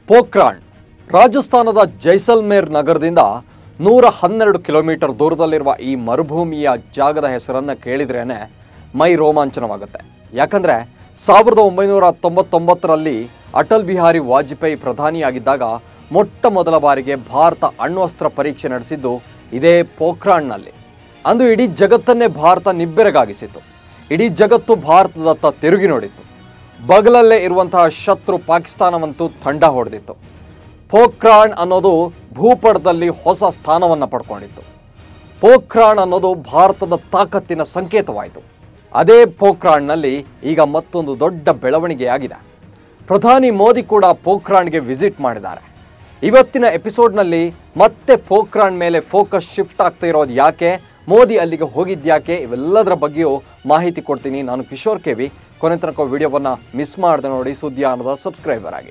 ಪೋಖ್ರಾಣ್ ರಾಜಸ್ಥಾನದ ಜೈಸಲ್ಮೇರ್ ನಗರದಿಂದ 112 ಕಿಲೋಮೀಟರ್ ದೂರದಲ್ಲಿರುವ ಈ ಮರುಭೂಮಿಯ ಜಾಗದ ಹೆಸರನ್ನು ಕೇಳಿದ್ರೇನೆ ಮೈ ರೋಮಾಂಚನವಾಗುತ್ತೆ. ಯಾಕಂದರೆ 1999ರಲ್ಲಿ ಅಟಲ್ ಬಿಹಾರಿ ವಾಜಪೇಯಿ ಪ್ರಧಾನಿಯಾಗಿದ್ದಾಗ ಮೊಟ್ಟ ಮೊದಲ ಬಾರಿಗೆ ಭಾರತ ಅಣ್ವಸ್ತ್ರ ಪರೀಕ್ಷೆ ನಡೆಸಿದ್ದು ಇದೇ ಪೋಖ್ರಾಣ್ನಲ್ಲಿ. ಅಂದು ಇಡೀ ಜಗತ್ತನ್ನೇ ಭಾರತ ನಿಬ್ಬೆರಗಾಗಿಸಿತು. ಇಡೀ ಜಗತ್ತು ಭಾರತದತ್ತ ತಿರುಗಿ ನೋಡಿತ್ತು. ಬಗಲಲ್ಲೇ ಇರುವಂತಹ ಶತ್ರು ಪಾಕಿಸ್ತಾನವಂತೂ ತಂಡ ಹೊಡೆದಿತ್ತು. ಪೋಖ್ರಾಣ್ ಅನ್ನೋದು ಭೂಪಟದಲ್ಲಿ ಹೊಸ ಸ್ಥಾನವನ್ನು ಪಡ್ಕೊಂಡಿತ್ತು. ಪೋಖ್ರಾಣ್ ಅನ್ನೋದು ಭಾರತದ ತಾಕತ್ತಿನ ಸಂಕೇತವಾಯಿತು. ಅದೇ ಪೋಖ್ರಾಣ್ನಲ್ಲಿ ಈಗ ಮತ್ತೊಂದು ದೊಡ್ಡ ಬೆಳವಣಿಗೆಯಾಗಿದೆ. ಪ್ರಧಾನಿ ಮೋದಿ ಕೂಡ ಪೋಖ್ರಾಣ್ಗೆ ವಿಸಿಟ್ ಮಾಡಿದ್ದಾರೆ. ಇವತ್ತಿನ ಎಪಿಸೋಡ್ನಲ್ಲಿ ಮತ್ತೆ ಪೋಖ್ರಾಣ್ ಮೇಲೆ ಫೋಕಸ್ ಶಿಫ್ಟ್ ಆಗ್ತಾ ಇರೋದು ಯಾಕೆ, ಮೋದಿ ಅಲ್ಲಿಗೆ ಹೋಗಿದ್ಯಾಕೆ, ಇವೆಲ್ಲದರ ಬಗ್ಗೆಯೂ ಮಾಹಿತಿ ಕೊಡ್ತೀನಿ. ನಾನು ಕಿಶೋರ್ ಕೆವಿ. ಕೊನೆ ತನಕ ವಿಡಿಯೋವನ್ನು ಮಿಸ್ ಮಾಡದೆ ನೋಡಿ, ಸುದ್ದಿಯಾನದ ಸಬ್ಸ್ಕ್ರೈಬರ್ ಆಗಿ.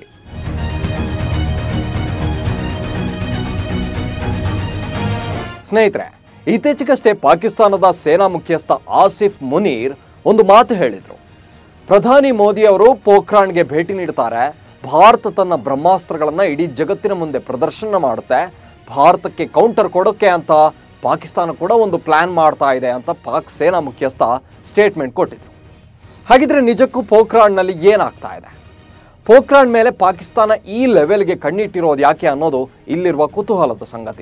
ಸ್ನೇಹಿತರೆ, ಇತ್ತೀಚೆಗಷ್ಟೇ ಪಾಕಿಸ್ತಾನದ ಸೇನಾ ಮುಖ್ಯಸ್ಥ ಆಸಿಫ್ ಮುನೀರ್ ಒಂದು ಮಾತು ಹೇಳಿದರು. ಪ್ರಧಾನಿ ಮೋದಿ ಅವರು ಪೋಖ್ರಾಣ್ಗೆ ಭೇಟಿ ನೀಡುತ್ತಾರೆ, ಭಾರತ ತನ್ನ ಬ್ರಹ್ಮಾಸ್ತ್ರಗಳನ್ನು ಇಡೀ ಜಗತ್ತಿನ ಮುಂದೆ ಪ್ರದರ್ಶನ ಮಾಡುತ್ತೆ, ಭಾರತಕ್ಕೆ ಕೌಂಟರ್ ಕೊಡೋಕ್ಕೆ ಅಂತ ಪಾಕಿಸ್ತಾನ ಕೂಡ ಒಂದು ಪ್ಲಾನ್ ಮಾಡ್ತಾ ಇದೆ ಅಂತ ಪಾಕ್ ಸೇನಾ ಮುಖ್ಯಸ್ಥ ಸ್ಟೇಟ್ಮೆಂಟ್ ಕೊಟ್ಟಿದ್ರು. ಹಾಗಿದ್ರೆ ನಿಜಕ್ಕೂ ಪೋಖ್ರಾಣ್ನಲ್ಲಿ ಏನಾಗ್ತಾ ಇದೆ? ಪೋಖ್ರಾಣ್ ಮೇಲೆ ಪಾಕಿಸ್ತಾನ ಈ ಲೆವೆಲ್ಗೆ ಕಣ್ಣಿಟ್ಟಿರೋದು ಯಾಕೆ ಅನ್ನೋದು ಇಲ್ಲಿರುವ ಕುತೂಹಲದ ಸಂಗತಿ.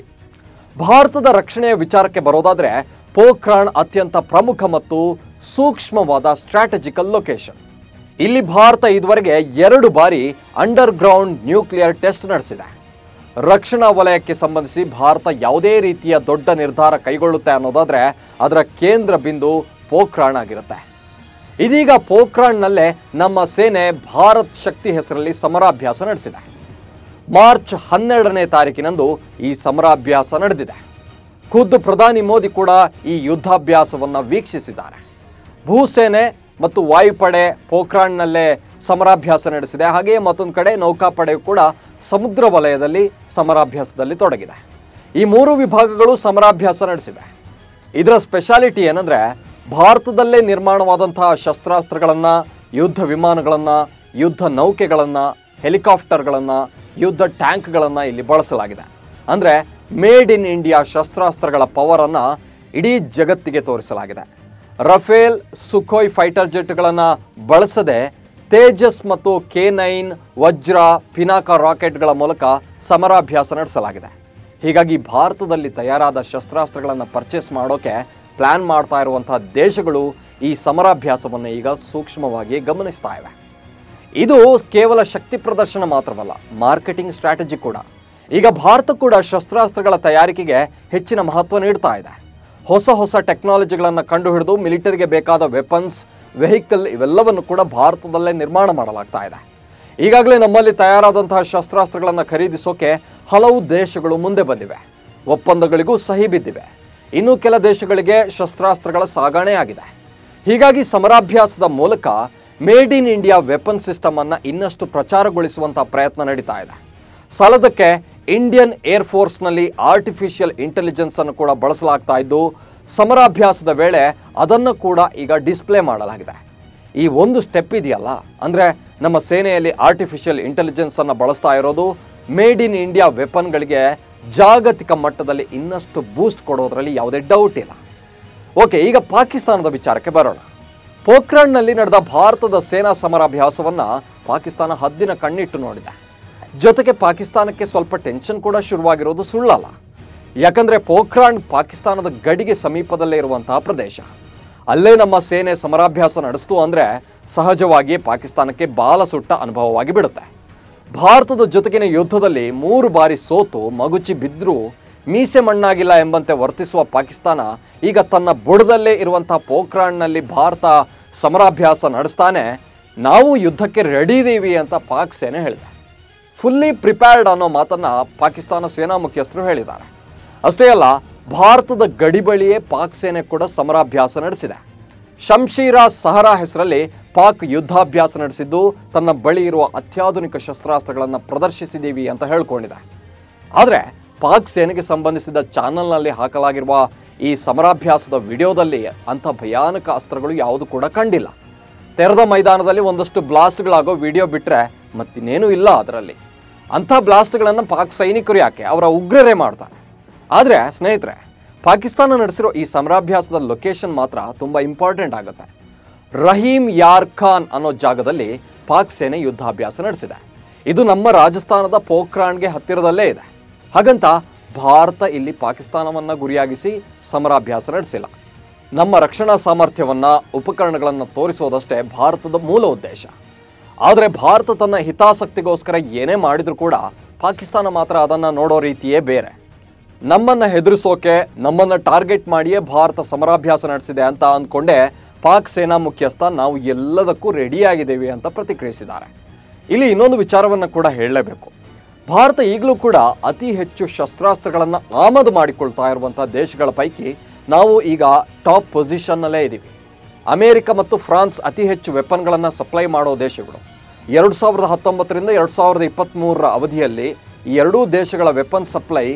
ಭಾರತದ ರಕ್ಷಣೆಯ ವಿಚಾರಕ್ಕೆ ಬರೋದಾದ್ರೆ ಪೋಖ್ರಾಣ್ ಅತ್ಯಂತ ಪ್ರಮುಖ ಮತ್ತು ಸೂಕ್ಷ್ಮವಾದ ಸ್ಟ್ರಾಟಜಿಕಲ್ ಲೊಕೇಶನ್. ಇಲ್ಲಿ ಭಾರತ ಇದುವರೆಗೆ 2 ಬಾರಿ ಅಂಡರ್ ಗ್ರೌಂಡ್ ನ್ಯೂಕ್ಲಿಯರ್ ಟೆಸ್ಟ್ ನಡೆಸಿದೆ. ರಕ್ಷಣಾ ವಲಯಕ್ಕೆ ಸಂಬಂಧಿಸಿ ಭಾರತ ಯಾವುದೇ ರೀತಿಯ ದೊಡ್ಡ ನಿರ್ಧಾರ ಕೈಗೊಳ್ಳುತ್ತೆ ಅನ್ನೋದಾದ್ರೆ ಅದರ ಕೇಂದ್ರ ಬಿಂದು ಪೋಖ್ರಾಣ್ ಆಗಿರುತ್ತೆ. ಇದೀಗ ಪೋಖ್ರಾಣ್ನಲ್ಲೇ ನಮ್ಮ ಸೇನೆ ಭಾರತ್ ಶಕ್ತಿ ಹೆಸರಲ್ಲಿ ಸಮರಾಭ್ಯಾಸ ನಡೆಸಿದೆ. ಮಾರ್ಚ್ 12ನೇ ತಾರೀಕಿನಂದು ಈ ಸಮರಾಭ್ಯಾಸ ನಡೆದಿದೆ. ಖುದ್ದು ಪ್ರಧಾನಿ ಮೋದಿ ಕೂಡ ಈ ಯುದ್ಧಾಭ್ಯಾಸವನ್ನು ವೀಕ್ಷಿಸಿದ್ದಾರೆ. ಭೂಸೇನೆ ಮತ್ತು ವಾಯುಪಡೆ ಪೋಖ್ರಾಣ್ನಲ್ಲೇ ಸಮರಾಭ್ಯಾಸ ನಡೆಸಿದೆ. ಹಾಗೆಯೇ ಮತ್ತೊಂದು ಕಡೆ ನೌಕಾಪಡೆಯು ಕೂಡ ಸಮುದ್ರ ವಲಯದಲ್ಲಿ ಸಮರಾಭ್ಯಾಸದಲ್ಲಿ ತೊಡಗಿದೆ. ಈ 3 ವಿಭಾಗಗಳು ಸಮರಾಭ್ಯಾಸ ನಡೆಸಿವೆ. ಇದರ ಸ್ಪೆಷಾಲಿಟಿ ಏನಂದರೆ, ಭಾರತದಲ್ಲೇ ನಿರ್ಮಾಣವಾದಂತಹ ಶಸ್ತ್ರಾಸ್ತ್ರಗಳನ್ನು, ಯುದ್ಧ ವಿಮಾನಗಳನ್ನು, ಯುದ್ಧ ನೌಕೆಗಳನ್ನು, ಹೆಲಿಕಾಪ್ಟರ್ಗಳನ್ನು, ಯುದ್ಧ ಟ್ಯಾಂಕ್ಗಳನ್ನು ಇಲ್ಲಿ ಬಳಸಲಾಗಿದೆ. ಅಂದರೆ ಮೇಡ್ ಇನ್ ಇಂಡಿಯಾ ಶಸ್ತ್ರಾಸ್ತ್ರಗಳ ಪವರನ್ನು ಇಡೀ ಜಗತ್ತಿಗೆ ತೋರಿಸಲಾಗಿದೆ. ರಫೇಲ್, ಸುಖೋಯ್ ಫೈಟರ್ ಜೆಟ್ಗಳನ್ನು ಬಳಸದೆ ತೇಜಸ್ ಮತ್ತು K9, ವಜ್ರ, ಪಿನಾಕ ರಾಕೆಟ್ಗಳ ಮೂಲಕ ಸಮರಾಭ್ಯಾಸ ನಡೆಸಲಾಗಿದೆ. ಹೀಗಾಗಿ ಭಾರತದಲ್ಲಿ ತಯಾರಾದ ಶಸ್ತ್ರಾಸ್ತ್ರಗಳನ್ನು ಪರ್ಚೇಸ್ ಮಾಡೋಕೆ ಪ್ಲಾನ್ ಮಾಡ್ತಾ ಇರುವಂತಹ ದೇಶಗಳು ಈ ಸಮರಾಭ್ಯಾಸವನ್ನು ಈಗ ಸೂಕ್ಷ್ಮವಾಗಿ ಗಮನಿಸ್ತಾ ಇವೆ. ಇದು ಕೇವಲ ಶಕ್ತಿ ಪ್ರದರ್ಶನ ಮಾತ್ರವಲ್ಲ, ಮಾರ್ಕೆಟಿಂಗ್ ಸ್ಟ್ರಾಟಜಿ ಕೂಡ. ಈಗ ಭಾರತ ಕೂಡ ಶಸ್ತ್ರಾಸ್ತ್ರಗಳ ತಯಾರಿಕೆಗೆ ಹೆಚ್ಚಿನ ಮಹತ್ವ ನೀಡ್ತಾ ಇದೆ. ಹೊಸ ಟೆಕ್ನಾಲಜಿಗಳನ್ನು ಕಂಡುಹಿಡಿದು ಮಿಲಿಟರಿಗೆ ಬೇಕಾದ ವೆಪನ್ಸ್, ವೆಹಿಕಲ್ ಇವೆಲ್ಲವನ್ನು ಕೂಡ ಭಾರತದಲ್ಲೇ ನಿರ್ಮಾಣ ಮಾಡಲಾಗ್ತಾ ಇದೆ. ಈಗಾಗಲೇ ನಮ್ಮಲ್ಲಿ ತಯಾರಾದಂತಹ ಶಸ್ತ್ರಾಸ್ತ್ರಗಳನ್ನು ಖರೀದಿಸೋಕೆ ಹಲವು ದೇಶಗಳು ಮುಂದೆ ಬಂದಿವೆ. ಒಪ್ಪಂದಗಳಿಗೂ ಸಹಿ ಬಿದ್ದಿವೆ. ಇನ್ನು ಕೆಲ ದೇಶಗಳಿಗೆ ಶಸ್ತ್ರಾಸ್ತ್ರಗಳ ಸಾಗಣೆ ಆಗಿದೆ. ಹೀಗಾಗಿ ಸಮರಾಭ್ಯಾಸದ ಮೂಲಕ made in India weapon system ಅನ್ನು ಇನ್ನಷ್ಟು ಪ್ರಚಾರಗೊಳಿಸುವಂಥ ಪ್ರಯತ್ನ ನಡೀತಾ ಇದೆ. ಸಾಲದಕ್ಕೆ ಇಂಡಿಯನ್ ಏರ್ ಫೋರ್ಸ್ನಲ್ಲಿ ಆರ್ಟಿಫಿಷಿಯಲ್ ಇಂಟೆಲಿಜೆನ್ಸ್ ಅನ್ನು ಕೂಡ ಬಳಸಲಾಗ್ತಾ ಇದ್ದು, ಸಮರಾಭ್ಯಾಸದ ವೇಳೆ ಅದನ್ನು ಕೂಡ ಈಗ ಡಿಸ್ಪ್ಲೇ ಮಾಡಲಾಗಿದೆ. ಈ ಒಂದು ಸ್ಟೆಪ್ ಇದೆಯಲ್ಲ, ಅಂದರೆ ನಮ್ಮ ಸೇನೆಯಲ್ಲಿ ಆರ್ಟಿಫಿಷಿಯಲ್ ಇಂಟೆಲಿಜೆನ್ಸ್ ಅನ್ನು ಬಳಸ್ತಾ ಇರೋದು ಮೇಡ್ ಇನ್ ಇಂಡಿಯಾ ವೆಪನ್ಗಳಿಗೆ ಜಾಗತಿಕ ಮಟ್ಟದಲ್ಲಿ ಇನ್ನಷ್ಟು ಬೂಸ್ಟ್ ಕೊಡೋದ್ರಲ್ಲಿ ಯಾವುದೇ ಡೌಟ್ ಇಲ್ಲ. ಓಕೆ, ಈಗ ಪಾಕಿಸ್ತಾನದ ವಿಚಾರಕ್ಕೆ ಬರೋಣ. ಪೋಖ್ರಾಣ್ನಲ್ಲಿ ನಡೆದ ಭಾರತದ ಸೇನಾ ಸಮರಾಭ್ಯಾಸವನ್ನು ಪಾಕಿಸ್ತಾನ ಹದ್ದಿನ ಕಣ್ಣಿಟ್ಟು ನೋಡಿದೆ. ಜೊತೆಗೆ ಪಾಕಿಸ್ತಾನಕ್ಕೆ ಸ್ವಲ್ಪ ಟೆನ್ಷನ್ ಕೂಡ ಶುರುವಾಗಿರೋದು ಸುಳ್ಳಲ್ಲ. ಯಾಕಂದರೆ ಪೋಖ್ರಾಣ್ ಪಾಕಿಸ್ತಾನದ ಗಡಿಗೆ ಸಮೀಪದಲ್ಲೇ ಇರುವಂತಹ ಪ್ರದೇಶ. ಅಲ್ಲೇ ನಮ್ಮ ಸೇನೆ ಸಮರಾಭ್ಯಾಸ ನಡೆಸ್ತು ಅಂದರೆ ಸಹಜವಾಗಿ ಪಾಕಿಸ್ತಾನಕ್ಕೆ ಬಾಲ ಸುಟ್ಟ ಅನುಭವವಾಗಿ ಬಿಡುತ್ತೆ. ಭಾರತದ ಜೊತೆಗಿನ ಯುದ್ಧದಲ್ಲಿ 3 ಬಾರಿ ಸೋತು ಮಗುಚಿ ಬಿದ್ದರೂ ಮೀಸೆ ಮಣ್ಣಾಗಿಲ್ಲ ಎಂಬಂತೆ ವರ್ತಿಸುವ ಪಾಕಿಸ್ತಾನ ಈಗ ತನ್ನ ಬುಡದಲ್ಲೇ ಇರುವಂತಹ ಪೋಖ್ರಾಣ್ನಲ್ಲಿ ಭಾರತ ಸಮರಾಭ್ಯಾಸ ನಡೆಸ್ತಾನೆ, ನಾವು ಯುದ್ಧಕ್ಕೆ ರೆಡಿ ಇದ್ದೀವಿ ಅಂತ ಪಾಕ್ ಸೇನೆ ಹೇಳಿದೆ. ಫುಲ್ಲಿ ಪ್ರಿಪೇರ್ಡ್ ಅನ್ನೋ ಮಾತನ್ನು ಪಾಕಿಸ್ತಾನ ಸೇನಾ ಮುಖ್ಯಸ್ಥರು ಹೇಳಿದ್ದಾರೆ. ಅಷ್ಟೇ ಅಲ್ಲ, ಭಾರತದ ಗಡಿ ಬಳಿಯೇ ಪಾಕ್ ಸೇನೆ ಕೂಡ ಸಮರಾಭ್ಯಾಸ ನಡೆಸಿದೆ. ಶಂಶೀರಾ ಸಹರಾ ಹೆಸರಲ್ಲಿ ಪಾಕ್ ಯುದ್ಧಾಭ್ಯಾಸ ನಡೆಸಿದ್ದು ತನ್ನ ಬಳಿ ಇರುವ ಅತ್ಯಾಧುನಿಕ ಶಸ್ತ್ರಾಸ್ತ್ರಗಳನ್ನು ಪ್ರದರ್ಶಿಸಿದ್ದೀವಿ ಅಂತ ಹೇಳ್ಕೊಂಡಿದೆ. ಆದರೆ ಪಾಕ್ ಸೇನೆಗೆ ಸಂಬಂಧಿಸಿದ ಚಾನಲ್ನಲ್ಲಿ ಹಾಕಲಾಗಿರುವ ಈ ಸಮರಾಭ್ಯಾಸದ ವಿಡಿಯೋದಲ್ಲಿ ಅಂಥ ಭಯಾನಕ ಅಸ್ತ್ರಗಳು ಯಾವುದು ಕೂಡ ಕಂಡಿಲ್ಲ. ತೆರೆದ ಮೈದಾನದಲ್ಲಿ ಒಂದಷ್ಟು ಬ್ಲಾಸ್ಟ್ಗಳಾಗೋ ವಿಡಿಯೋ ಬಿಟ್ಟರೆ ಮತ್ತಿನ್ನೇನೂ ಇಲ್ಲ ಅದರಲ್ಲಿ. ಅಂಥ ಬ್ಲಾಸ್ಟ್ಗಳನ್ನು ಪಾಕ್ ಸೈನಿಕರು ಯಾಕೆ, ಅವರ ಉಗ್ರರೇ ಮಾಡ್ತಾರೆ. ಆದರೆ ಸ್ನೇಹಿತರೆ, ಪಾಕಿಸ್ತಾನ ನಡೆಸಿರೋ ಈ ಸಮರಾಭ್ಯಾಸದ ಲೊಕೇಶನ್ ಮಾತ್ರ ತುಂಬ ಇಂಪಾರ್ಟೆಂಟ್ ಆಗುತ್ತೆ. ರಹೀಮ್ ಯಾರ್ ಖಾನ್ ಅನ್ನೋ ಜಾಗದಲ್ಲಿ ಪಾಕ್ ಸೇನೆ ಯುದ್ಧಾಭ್ಯಾಸ ನಡೆಸಿದೆ. ಇದು ನಮ್ಮ ರಾಜಸ್ಥಾನದ ಪೋಖ್ರಾಣ್ಗೆ ಹತ್ತಿರದಲ್ಲೇ ಇದೆ. ಹಾಗಂತ ಭಾರತ ಇಲ್ಲಿ ಪಾಕಿಸ್ತಾನವನ್ನು ಗುರಿಯಾಗಿಸಿ ಸಮರಾಭ್ಯಾಸ ನಡೆಸಿಲ್ಲ. ನಮ್ಮ ರಕ್ಷಣಾ ಸಾಮರ್ಥ್ಯವನ್ನು, ಉಪಕರಣಗಳನ್ನು ತೋರಿಸೋದಷ್ಟೇ ಭಾರತದ ಮೂಲ ಉದ್ದೇಶ. ಆದರೆ ಭಾರತ ತನ್ನ ಹಿತಾಸಕ್ತಿಗೋಸ್ಕರ ಏನೇ ಮಾಡಿದರೂ ಕೂಡ ಪಾಕಿಸ್ತಾನ ಮಾತ್ರ ಅದನ್ನು ನೋಡೋ ರೀತಿಯೇ ಬೇರೆ. ನಮ್ಮನ್ನು ಹೆದರಿಸೋಕೆ, ನಮ್ಮನ್ನು ಟಾರ್ಗೆಟ್ ಮಾಡಿಯೇ ಭಾರತ ಸಮರಾಭ್ಯಾಸ ನಡೆಸಿದೆ ಅಂತ ಅಂದ್ಕೊಂಡೆ ಪಾಕ್ ಸೇನಾ ಮುಖ್ಯಸ್ಥ ನಾವು ಎಲ್ಲದಕ್ಕೂ ರೆಡಿಯಾಗಿದ್ದೇವೆ ಅಂತ ಪ್ರತಿಕ್ರಿಯಿಸಿದ್ದಾರೆ. ಇಲ್ಲಿ ಇನ್ನೊಂದು ವಿಚಾರವನ್ನು ಕೂಡ ಹೇಳಲೇಬೇಕು. ಭಾರತ ಈಗಲೂ ಕೂಡ ಅತಿ ಹೆಚ್ಚು ಶಸ್ತ್ರಾಸ್ತ್ರಗಳನ್ನು ಆಮದು ಮಾಡಿಕೊಳ್ತಾ ಇರುವಂಥ ದೇಶಗಳ ಪೈಕಿ ನಾವು ಈಗ ಟಾಪ್ ಪೊಸಿಷನ್ನಲ್ಲೇ ಇದ್ದೀವಿ. ಅಮೇರಿಕ ಮತ್ತು ಫ್ರಾನ್ಸ್ ಅತಿ ಹೆಚ್ಚು ವೆಪನ್ಗಳನ್ನು ಸಪ್ಲೈ ಮಾಡೋ ದೇಶಗಳು. 2019ರಿಂದ 2023 ಅವಧಿಯಲ್ಲಿ ಈ ಎರಡೂ ದೇಶಗಳ ವೆಪನ್ ಸಪ್ಲೈ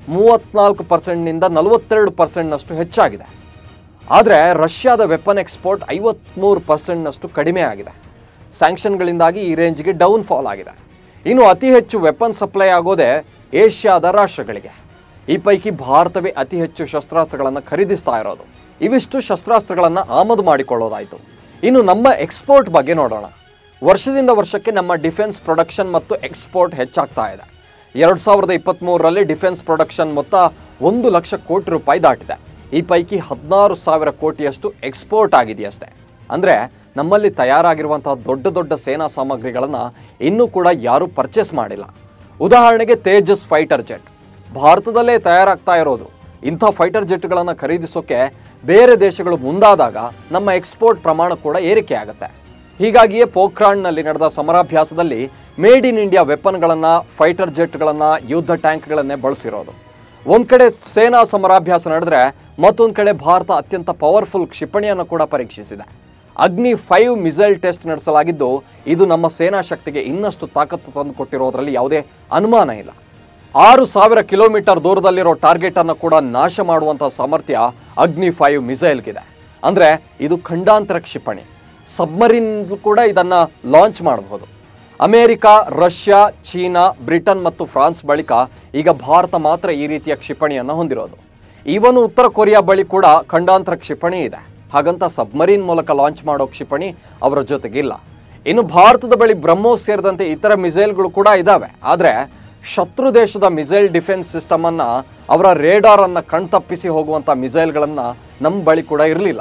34%ನಿಂದ 42%ನಷ್ಟು ಹೆಚ್ಚಾಗಿದೆ. ಆದರೆ ರಷ್ಯಾದ ವೆಪನ್ ಎಕ್ಸ್ಪೋರ್ಟ್ 53%ನಷ್ಟು ಕಡಿಮೆ ಆಗಿದೆ. ಸ್ಯಾಂಕ್ಷನ್ಗಳಿಂದಾಗಿ ಈ ರೇಂಜ್ಗೆ ಡೌನ್ಫಾಲ್ ಆಗಿದೆ. ಇನ್ನು ಅತಿ ಹೆಚ್ಚು ವೆಪನ್ ಸಪ್ಲೈ ಆಗೋದೇ ಏಷ್ಯಾದ ರಾಷ್ಟ್ರಗಳಿಗೆ. ಈ ಪೈಕಿ ಭಾರತವೇ ಅತಿ ಹೆಚ್ಚು ಶಸ್ತ್ರಾಸ್ತ್ರಗಳನ್ನು ಖರೀದಿಸ್ತಾ ಇರೋದು. ಇವಿಷ್ಟು ಶಸ್ತ್ರಾಸ್ತ್ರಗಳನ್ನು ಆಮದು ಮಾಡಿಕೊಳ್ಳೋದಾಯಿತು. ಇನ್ನು ನಮ್ಮ ಎಕ್ಸ್ಪೋರ್ಟ್ ಬಗ್ಗೆ ನೋಡೋಣ. ವರ್ಷದಿಂದ ವರ್ಷಕ್ಕೆ ನಮ್ಮ ಡಿಫೆನ್ಸ್ ಪ್ರೊಡಕ್ಷನ್ ಮತ್ತು ಎಕ್ಸ್ಪೋರ್ಟ್ ಹೆಚ್ಚಾಗ್ತಾ ಇದೆ. 2023ರಲ್ಲಿ ಡಿಫೆನ್ಸ್ ಪ್ರೊಡಕ್ಷನ್ ಮೊತ್ತ 1 ಲಕ್ಷ ಕೋಟಿ ರೂಪಾಯಿ ದಾಟಿದೆ. ಈ ಪೈಕಿ 16,000 ಕೋಟಿಯಷ್ಟು ಎಕ್ಸ್ಪೋರ್ಟ್ ಆಗಿದೆಯಷ್ಟೇ. ಅಂದರೆ ನಮ್ಮಲ್ಲಿ ತಯಾರಾಗಿರುವಂತಹ ದೊಡ್ಡ ದೊಡ್ಡ ಸೇನಾ ಸಾಮಗ್ರಿಗಳನ್ನು ಇನ್ನೂ ಕೂಡ ಯಾರೂ ಪರ್ಚೇಸ್ ಮಾಡಿಲ್ಲ. ಉದಾಹರಣೆಗೆ ತೇಜಸ್ ಫೈಟರ್ ಜೆಟ್ ಭಾರತದಲ್ಲೇ ತಯಾರಾಗ್ತಾ ಇರೋದು. ಇಂಥ ಫೈಟರ್ ಜೆಟ್ಗಳನ್ನು ಖರೀದಿಸೋಕೆ ಬೇರೆ ದೇಶಗಳು ಮುಂದಾದಾಗ ನಮ್ಮ ಎಕ್ಸ್ಪೋರ್ಟ್ ಪ್ರಮಾಣ ಕೂಡ ಏರಿಕೆ ಆಗುತ್ತೆ. ಹೀಗಾಗಿಯೇ ಪೋಖ್ರಾಣ್ನಲ್ಲಿ ನಡೆದ ಸಮರಾಭ್ಯಾಸದಲ್ಲಿ ಮೇಡ್ ಇನ್ ಇಂಡಿಯಾ ವೆಪನ್ಗಳನ್ನು, ಫೈಟರ್ ಜೆಟ್ಗಳನ್ನು, ಯುದ್ಧ ಟ್ಯಾಂಕ್ಗಳನ್ನೇ ಬಳಸಿರೋದು. ಒಂದು ಕಡೆ ಸೇನಾ ಸಮರಾಭ್ಯಾಸ ನಡೆದರೆ ಮತ್ತೊಂದು ಕಡೆ ಭಾರತ ಅತ್ಯಂತ ಪವರ್ಫುಲ್ ಕ್ಷಿಪಣಿಯನ್ನು ಕೂಡ ಪರೀಕ್ಷಿಸಿದೆ. ಅಗ್ನಿ 5 ಮಿಸೈಲ್ ಟೆಸ್ಟ್ ನಡೆಸಲಾಗಿದ್ದು, ಇದು ನಮ್ಮ ಸೇನಾ ಶಕ್ತಿಗೆ ಇನ್ನಷ್ಟು ತಾಕತ್ತು ತಂದು ಕೊಟ್ಟಿರೋದ್ರಲ್ಲಿ ಯಾವುದೇ ಅನುಮಾನ ಇಲ್ಲ. 6,000 ಕಿಲೋಮೀಟರ್ ದೂರದಲ್ಲಿರೋ ಟಾರ್ಗೆಟನ್ನು ಕೂಡ ನಾಶ ಮಾಡುವಂಥ ಸಾಮರ್ಥ್ಯ ಅಗ್ನಿ 5 ಮಿಸೈಲ್ಗಿದೆ. ಅಂದರೆ ಇದು ಖಂಡಾಂತರ ಕ್ಷಿಪಣಿ. ಸಬ್ಮರೀನ್ ಕೂಡ ಇದನ್ನು ಲಾಂಚ್ ಮಾಡಬಹುದು. ಅಮೇರಿಕ, ರಷ್ಯಾ, ಚೀನಾ, ಬ್ರಿಟನ್ ಮತ್ತು ಫ್ರಾನ್ಸ್ ಬಳಿಕ ಈಗ ಭಾರತ ಮಾತ್ರ ಈ ರೀತಿಯ ಕ್ಷಿಪಣಿಯನ್ನು ಹೊಂದಿರೋದು. ಈವನ್ ಉತ್ತರ ಕೊರಿಯಾ ಬಳಿ ಕೂಡ ಖಂಡಾಂತರ ಕ್ಷಿಪಣಿ ಇದೆ. ಹಾಗಂತ ಸಬ್ಮರೀನ್ ಮೂಲಕ ಲಾಂಚ್ ಮಾಡೋ ಕ್ಷಿಪಣಿ ಅವರ ಜೊತೆಗಿಲ್ಲ. ಇನ್ನು ಭಾರತದ ಬಳಿ ಬ್ರಹ್ಮೋಸ್ ಸೇರಿದಂತೆ ಇತರ ಮಿಸೈಲ್ಗಳು ಕೂಡ ಇದ್ದಾವೆ. ಆದರೆ ಶತ್ರು ದೇಶದ ಮಿಸೈಲ್ ಡಿಫೆನ್ಸ್ ಸಿಸ್ಟಮನ್ನು, ಅವರ ರೇಡಾರನ್ನು ಕಣ್ತಪ್ಪಿಸಿ ಹೋಗುವಂಥ ಮಿಸೈಲ್ಗಳನ್ನು ನಮ್ಮ ಬಳಿ ಕೂಡ ಇರಲಿಲ್ಲ.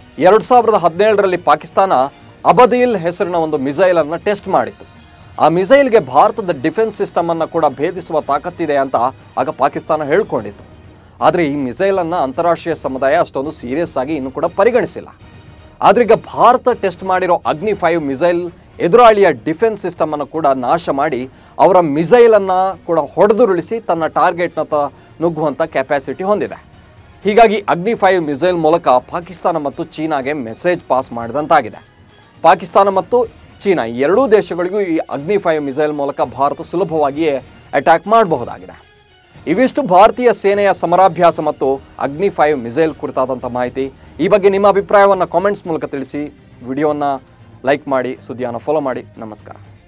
2017ರಲ್ಲಿ ಪಾಕಿಸ್ತಾನ ಅಬದೀಲ್ ಹೆಸರಿನ ಒಂದು ಮಿಸೈಲನ್ನು ಟೆಸ್ಟ್ ಮಾಡಿತ್ತು. ಆ ಮಿಸೈಲ್ಗೆ ಭಾರತದ ಡಿಫೆನ್ಸ್ ಸಿಸ್ಟಮನ್ನು ಕೂಡ ಭೇದಿಸುವ ತಾಕತ್ತಿದೆ ಅಂತ ಆಗ ಪಾಕಿಸ್ತಾನ ಹೇಳ್ಕೊಂಡಿತ್ತು. ಆದರೆ ಈ ಮಿಸೈಲನ್ನು ಅಂತಾರಾಷ್ಟ್ರೀಯ ಸಮುದಾಯ ಅಷ್ಟೊಂದು ಸೀರಿಯಸ್ ಆಗಿ ಇನ್ನೂ ಕೂಡ ಪರಿಗಣಿಸಿಲ್ಲ. ಆದರೆ ಈಗ ಭಾರತ ಟೆಸ್ಟ್ ಮಾಡಿರೋ ಅಗ್ನಿ 5 ಮಿಸೈಲ್ ಎದುರಾಳಿಯ ಡಿಫೆನ್ಸ್ ಸಿಸ್ಟಮನ್ನು ಕೂಡ ನಾಶ ಮಾಡಿ ಅವರ ಮಿಸೈಲನ್ನು ಕೂಡ ಹೊಡೆದುರುಳಿಸಿ ತನ್ನ ಟಾರ್ಗೆಟ್ನ ನುಗ್ಗುವಂಥ ಕೆಪಾಸಿಟಿ ಹೊಂದಿದೆ. ಹೀಗಾಗಿ ಅಗ್ನಿ 5 ಮಿಸೈಲ್ ಮೂಲಕ ಪಾಕಿಸ್ತಾನ ಮತ್ತು ಚೀನಾಗೆ ಮೆಸೇಜ್ ಪಾಸ್ ಮಾಡಿದಂತಾಗಿದೆ. ಪಾಕಿಸ್ತಾನ ಮತ್ತು ಚೀನಾ ಎರಡೂ ದೇಶಗಳಿಗೂ ಈ ಅಗ್ನಿ 5 ಮಿಸೈಲ್ ಮೂಲಕ ಭಾರತ ಸುಲಭವಾಗಿಯೇ ಅಟ್ಯಾಕ್ ಮಾಡಬಹುದಾಗಿದೆ. ಇವಿಷ್ಟು ಭಾರತೀಯ ಸೇನೆಯ ಸಮರಾಭ್ಯಾಸ ಮತ್ತು ಅಗ್ನಿ 5 ಮಿಸೈಲ್ ಕುರಿತಾದಂಥ ಮಾಹಿತಿ. ಈ ಬಗ್ಗೆ ನಿಮ್ಮ ಅಭಿಪ್ರಾಯವನ್ನು ಕಾಮೆಂಟ್ಸ್ ಮೂಲಕ ತಿಳಿಸಿ. ವಿಡಿಯೋವನ್ನು ಲೈಕ್ ಮಾಡಿ, ಸುದ್ದಿಯನ್ನು ಫಾಲೋ ಮಾಡಿ. ನಮಸ್ಕಾರ.